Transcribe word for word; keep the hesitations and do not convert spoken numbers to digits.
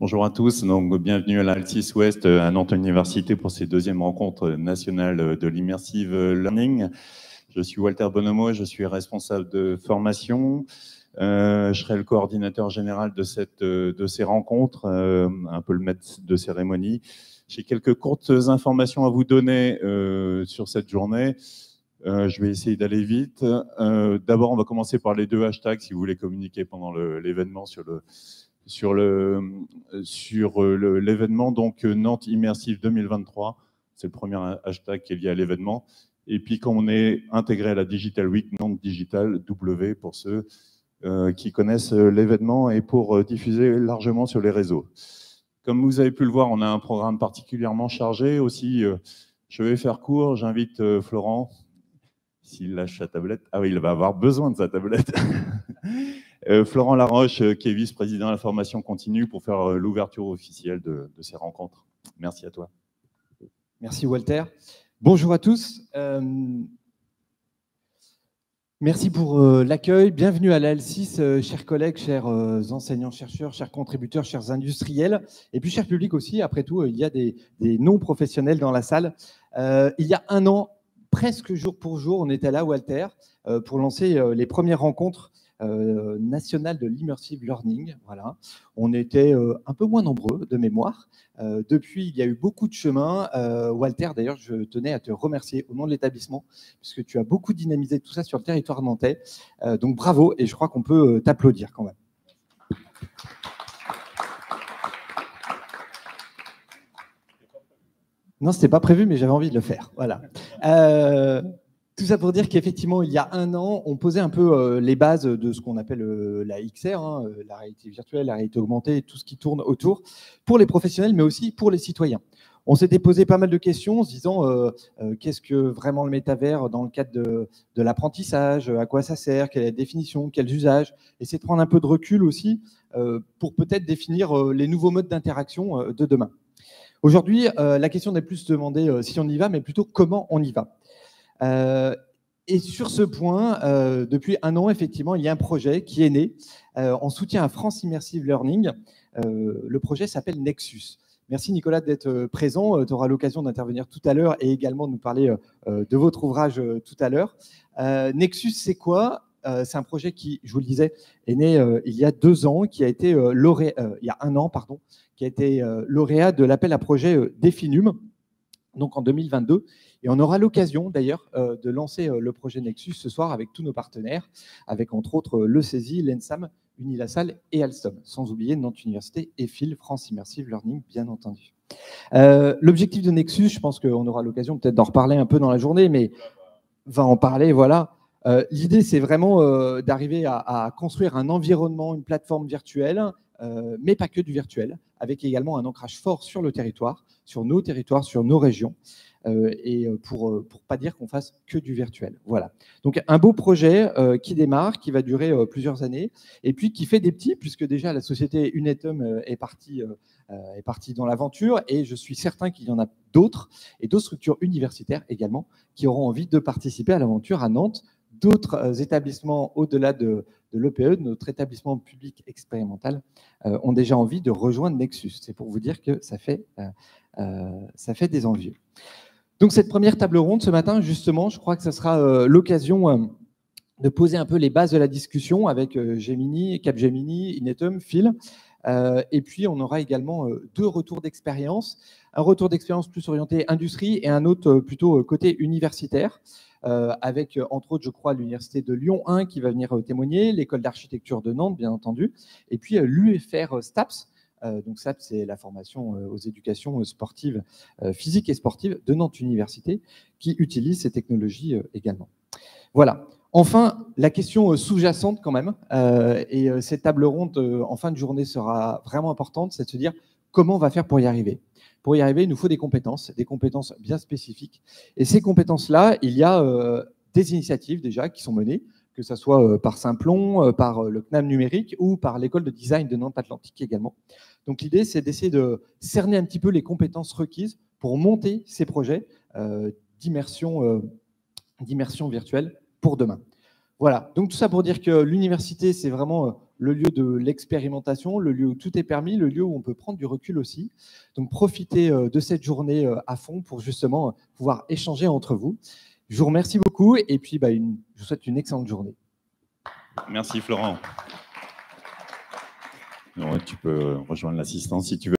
Bonjour à tous, donc bienvenue à la L six Ouest à Nantes Université pour cette deuxième rencontre nationale de l'immersive learning. Je suis Walter Bonomo, je suis responsable de formation. Euh, je serai le coordinateur général de, cette, de ces rencontres, euh, un peu le maître de cérémonie. J'ai quelques courtes informations à vous donner euh, sur cette journée. Euh, je vais essayer d'aller vite. Euh, D'abord, on va commencer par les deux hashtags si vous voulez communiquer pendant l'événement sur le sur le sur l'événement. Donc Nantes Immersive deux mille vingt-trois, c'est le premier hashtag qui est lié à l'événement. Et puis quand on est intégré à la Digital Week, Nantes Digital W pour ceux euh, qui connaissent l'événement et pour euh, diffuser largement sur les réseaux. Comme vous avez pu le voir, on a un programme particulièrement chargé aussi. Euh, je vais faire court, j'invite euh, Florent, s'il lâche sa tablette. Ah oui, il va avoir besoin de sa tablette. euh, Florent Laroche, euh, qui est vice-président de la formation continue, pour faire euh, l'ouverture officielle de, de ces rencontres. Merci à toi. Merci Walter. Bonjour à tous. Euh, merci pour euh, l'accueil. Bienvenue à la L six, euh, chers collègues, chers euh, enseignants, chercheurs, chers contributeurs, chers industriels, et puis cher public aussi. Après tout, euh, il y a des, des non-professionnels dans la salle. Euh, il y a un an, presque jour pour jour, on était là, Walter, euh, pour lancer euh, les premières rencontres euh, nationales de l'immersive learning. Voilà. On était euh, un peu moins nombreux de mémoire. Euh, depuis, il y a eu beaucoup de chemin. Euh, Walter, d'ailleurs, je tenais à te remercier au nom de l'établissement, puisque tu as beaucoup dynamisé tout ça sur le territoire nantais. Euh, donc bravo, et je crois qu'on peut euh, t'applaudir quand même. Non, ce n'était pas prévu, mais j'avais envie de le faire. Voilà. Euh, tout ça pour dire qu'effectivement, il y a un an, on posait un peu euh, les bases de ce qu'on appelle euh, la X R, hein, la réalité virtuelle, la réalité augmentée, tout ce qui tourne autour, pour les professionnels, mais aussi pour les citoyens. On s'était posé pas mal de questions en se disant euh, euh, qu'est-ce que vraiment le métavers dans le cadre de, de l'apprentissage, à quoi ça sert, quelle est la définition, quels usages, essayer de prendre un peu de recul aussi euh, pour peut-être définir euh, les nouveaux modes d'interaction euh, de demain. Aujourd'hui, euh, la question n'est plus de se demander euh, si on y va, mais plutôt comment on y va. Euh, et sur ce point, euh, depuis un an, effectivement, il y a un projet qui est né euh, en soutien à France Immersive Learning. Euh, le projet s'appelle Nexus. Merci Nicolas d'être présent. Tu auras l'occasion d'intervenir tout à l'heure et également de nous parler euh, de votre ouvrage euh, tout à l'heure. Euh, Nexus, c'est quoi ? Euh, c'est un projet qui, je vous le disais, est né euh, il y a deux ans, qui a été euh, lauréat, euh, il y a un an, pardon, qui a été euh, lauréat de l'appel à projet euh, Definum, donc en deux mille vingt-deux. Et on aura l'occasion d'ailleurs euh, de lancer euh, le projet Nexus ce soir avec tous nos partenaires, avec entre autres euh, le CESI, l'ENSAM, Unilassal et Alstom, sans oublier Nantes Université et F I L, France Immersive Learning, bien entendu. Euh, L'objectif de Nexus, je pense qu'on aura l'occasion peut-être d'en reparler un peu dans la journée, mais va en parler, voilà. Euh, L'idée, c'est vraiment euh, d'arriver à, à construire un environnement, une plateforme virtuelle, euh, mais pas que du virtuel, avec également un ancrage fort sur le territoire, sur nos territoires, sur nos régions, euh, et pour ne pas dire qu'on fasse que du virtuel. Voilà. Donc un beau projet euh, qui démarre, qui va durer euh, plusieurs années, et puis qui fait des petits, puisque déjà la société Unetum euh, est partie euh, est partie dans l'aventure, et je suis certain qu'il y en a d'autres, et d'autres structures universitaires également, qui auront envie de participer à l'aventure à Nantes. D'autres établissements au-delà de, de l'E P E, de notre établissement public expérimental, euh, ont déjà envie de rejoindre Nexus. C'est pour vous dire que ça fait, euh, euh, ça fait des envieux. Donc cette première table ronde ce matin, justement, je crois que ce sera euh, l'occasion euh, de poser un peu les bases de la discussion avec euh, Gemini, Capgemini, Inetum, F I L. Euh, et puis, on aura également euh, deux retours d'expérience. Un retour d'expérience plus orienté industrie et un autre euh, plutôt euh, côté universitaire, euh, avec, euh, entre autres, je crois, l'Université de Lyon un qui va venir euh, témoigner, l'École d'architecture de Nantes, bien entendu, et puis euh, l'U F R STAPS. Euh, donc STAPS, c'est la formation euh, aux éducations euh, sportives, euh, physiques et sportives de Nantes Université, qui utilise ces technologies euh, également. Voilà. Enfin, la question sous-jacente quand même, euh, et euh, cette table ronde euh, en fin de journée sera vraiment importante, c'est de se dire comment on va faire pour y arriver. Pour y arriver, il nous faut des compétences, des compétences bien spécifiques. Et ces compétences-là, il y a euh, des initiatives déjà qui sont menées, que ce soit euh, par Simplon, euh, par euh, le C N A M numérique ou par l'école de design de Nantes Atlantique également. Donc l'idée, c'est d'essayer de cerner un petit peu les compétences requises pour monter ces projets euh, d'immersion euh, d'immersion virtuelle pour demain. Voilà, donc tout ça pour dire que l'université, c'est vraiment le lieu de l'expérimentation, le lieu où tout est permis, le lieu où on peut prendre du recul aussi. Donc profitez de cette journée à fond pour justement pouvoir échanger entre vous. Je vous remercie beaucoup et puis bah, une, je vous souhaite une excellente journée. Merci Florent. Non, tu peux rejoindre l'assistance si tu veux.